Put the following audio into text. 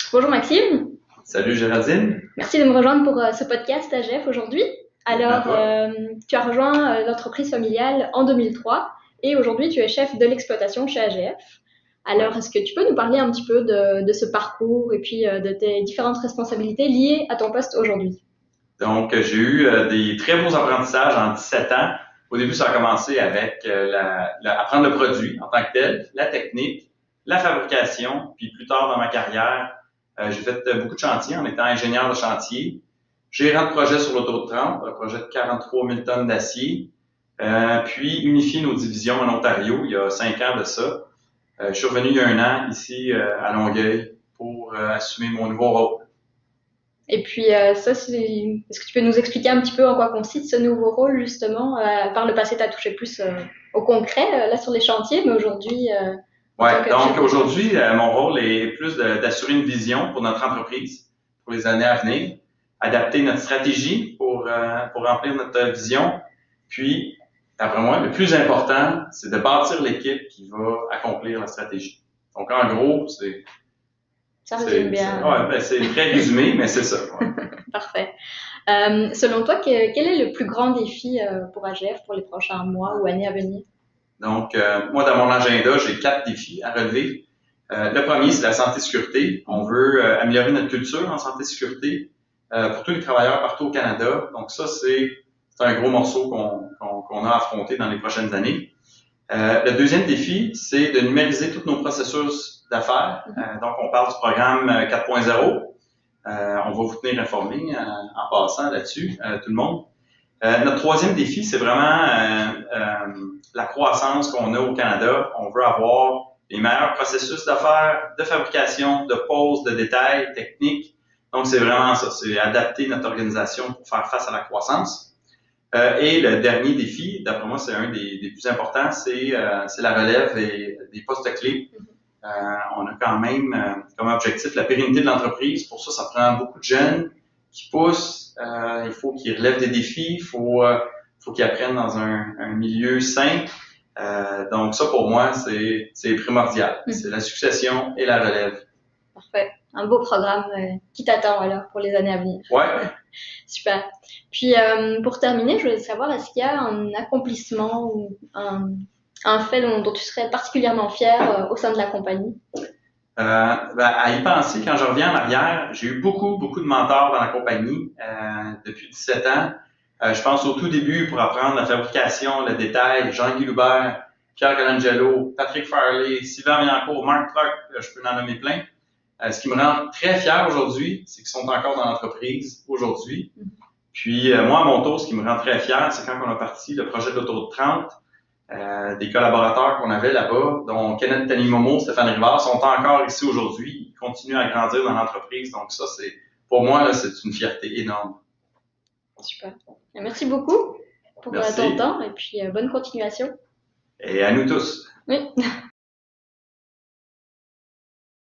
Bonjour Maxime, Salut Géraldine. merci de me rejoindre pour ce podcast AGF aujourd'hui. À Alors, toi. tu as rejoint l'entreprise familiale en 2003 et aujourd'hui tu es chef de l'exploitation chez AGF. Ouais. Alors, est-ce que tu peux nous parler un petit peu de ce parcours et puis de tes différentes responsabilités liées à ton poste aujourd'hui? Donc, j'ai eu des très beaux apprentissages en 17 ans. Au début, ça a commencé avec apprendre le produit en tant que tel, la technique, la fabrication, puis plus tard dans ma carrière, j'ai fait beaucoup de chantiers en étant ingénieur de chantier, gérant de projet sur l'autoroute 30, un projet de 43 000 tonnes d'acier, puis unifier nos divisions en Ontario il y a 5 ans de ça. Je suis revenu il y a un an ici à Longueuil pour assumer mon nouveau rôle. Et puis est-ce que tu peux nous expliquer un petit peu en quoi consiste ce nouveau rôle justement? Par le passé, tu as touché plus au concret là sur les chantiers, mais aujourd'hui en tant Ouais, que chef donc d'exploitation. aujourd'hui, mon rôle est plus d'assurer une vision pour notre entreprise pour les années à venir, adapter notre stratégie pour remplir notre vision, puis, d'après moi, le plus important, c'est de bâtir l'équipe qui va accomplir la stratégie. Donc, en gros, Ça résume bien. ouais, ben, c'est très résumé, mais c'est ça. Ouais. Parfait. Selon toi, quel est le plus grand défi pour AGF pour les prochains mois ou années à venir? Donc, moi, dans mon agenda, j'ai 4 défis à relever. Le premier, c'est la santé-sécurité. On veut améliorer notre culture en santé-sécurité pour tous les travailleurs partout au Canada. Donc, ça, c'est un gros morceau qu'on a à affronter dans les prochaines années. Le deuxième défi, c'est de numériser tous nos processus d'affaires. Donc, on parle du programme 4.0. On va vous tenir informés en passant là-dessus, tout le monde. Notre troisième défi, c'est vraiment la croissance qu'on a au Canada. On veut avoir les meilleurs processus d'affaires, de fabrication, de pose, de détails, techniques. Donc, c'est vraiment ça, c'est adapter notre organisation pour faire face à la croissance. Et le dernier défi, d'après moi, c'est un des plus importants, c'est la relève des postes clés. On a quand même comme objectif la pérennité de l'entreprise. Pour ça, ça prend beaucoup de jeunes qui poussent. Il faut qu'ils relèvent des défis. Faut qu'ils apprennent dans un milieu sain. Donc ça, pour moi, c'est primordial. C'est la succession et la relève. Parfait. Un beau programme qui t'attend alors pour les années à venir. Ouais. Super. Puis pour terminer, je voulais savoir, est-ce qu'il y a un accomplissement ou un fait dont tu serais particulièrement fier au sein de la compagnie? Ben, à y penser, quand je reviens en arrière, j'ai eu beaucoup de mentors dans la compagnie depuis 17 ans. Je pense au tout début pour apprendre la fabrication, le détail, Jean-Guy Loubert, Pierre Colangelo, Patrick Farley, Sylvain Miancourt, Mark Clark, je peux en nommer plein. Ce qui me rend très fier aujourd'hui, c'est qu'ils sont encore dans l'entreprise aujourd'hui. Puis moi, à mon tour, ce qui me rend très fier, c'est quand on a parti le projet de l'autoroute 30, des collaborateurs qu'on avait là-bas, dont Kenneth Tanimomo, Stéphane Rivard, sont encore ici aujourd'hui. Ils continuent à grandir dans l'entreprise. Donc ça, pour moi, là, c'est une fierté énorme. Super. Merci beaucoup pour ton Merci. temps et puis bonne continuation. Et à nous tous. Oui.